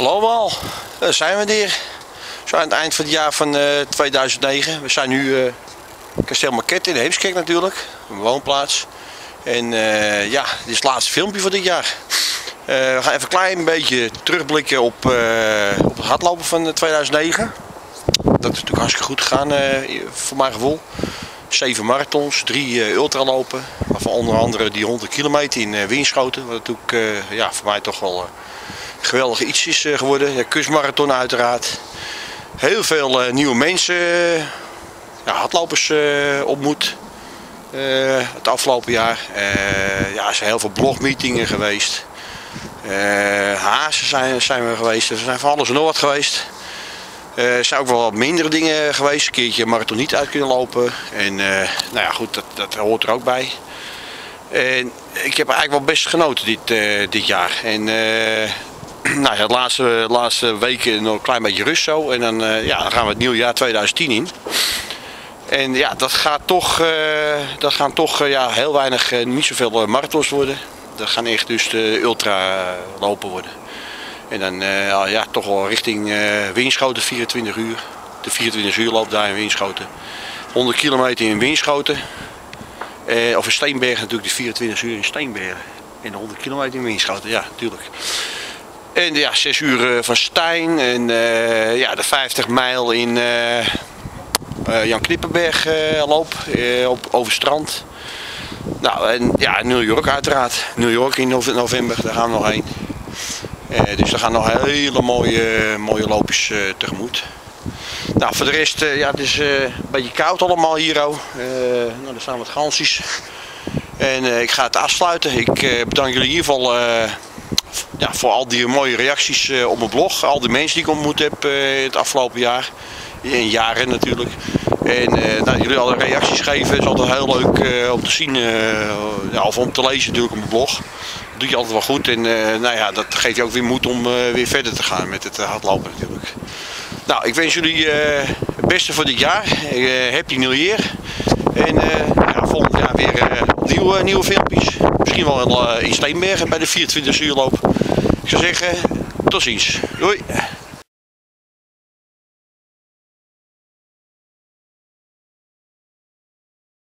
Hallo allemaal, daar zijn we weer. Zo aan het eind van het jaar van 2009. We zijn nu Kasteel Marquette in de Heemskerk natuurlijk, een woonplaats. En ja, dit is het laatste filmpje voor dit jaar. We gaan even een klein beetje terugblikken op het hardlopen van 2009. Dat is natuurlijk hartstikke goed gegaan voor mijn gevoel. 7 marathons, 3 ultralopen, waarvan onder andere die 100 kilometer in Winschoten. Wat natuurlijk ja, voor mij toch wel geweldig iets is geworden. Ja, kustmarathon uiteraard. Heel veel nieuwe mensen, ja, hardlopers ontmoet het afgelopen jaar. Ja, er zijn heel veel blogmeetingen geweest. Hazen zijn we geweest. Er zijn van alles en nog wat geweest. Er zijn ook wel wat mindere dingen geweest. Een keertje een marathon niet uit kunnen lopen. En nou ja, goed, dat hoort er ook bij. En ik heb eigenlijk wel best genoten dit jaar. En nou ja, de laatste weken nog een klein beetje rust zo. En dan, ja, dan gaan we het nieuwe jaar 2010 in. En ja, dat gaan toch ja, heel weinig, niet zoveel marathons worden. Dat gaan echt dus de ultra lopen worden. En dan ja, toch wel richting Winschoten 24 uur. De 24 uur loopt daar in Winschoten. 100 kilometer in Winschoten. Of in Steenbergen natuurlijk, de 24 uur in Steenbergen. En de 100 kilometer in Winschoten, ja, natuurlijk. En ja, 6 uur van Stein. En ja, de 50 mijl in Jan Knippenberg loop over strand. Nou, en ja, New York uiteraard. New York in november, daar gaan we nog heen. Dus er gaan nog hele mooie loopjes tegemoet. Nou, voor de rest, ja, het is een beetje koud allemaal hier. Nou, er staan wat gansjes. En ik ga het afsluiten. Ik bedank jullie in ieder geval ja, voor al die mooie reacties op mijn blog. Al die mensen die ik ontmoet heb het afgelopen jaar. In jaren natuurlijk. En nou, jullie alle reacties geven is altijd heel leuk om te zien. Ja, of om te lezen natuurlijk op mijn blog. Dat doe je altijd wel goed. En nou ja, dat geeft je ook weer moed om weer verder te gaan met het hardlopen natuurlijk. Nou, ik wens jullie het beste voor dit jaar. Happy New Year. En ja, volgend jaar weer nieuwe filmpjes. Misschien wel in Steenbergen bij de 24 uur loop. Ik zou zeggen, tot ziens. Doei.